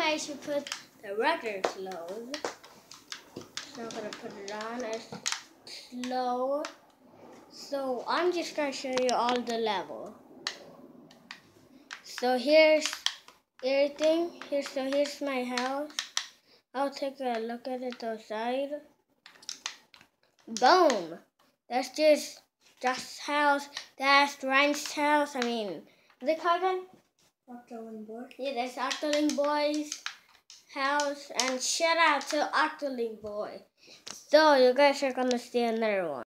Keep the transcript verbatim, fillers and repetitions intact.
I should put the regular clothes. So I'm gonna put it on as slow. So I'm just gonna show you all the level. So here's everything. Here, so here's my house. I'll take a look at it outside. Boom! That's just Josh's house. That's Ryan's house. I mean, what they call it? Octoling Boy. Yeah, that's Octoling Boy's house. And shout out to Octoling Boy. So you guys are gonna see another one.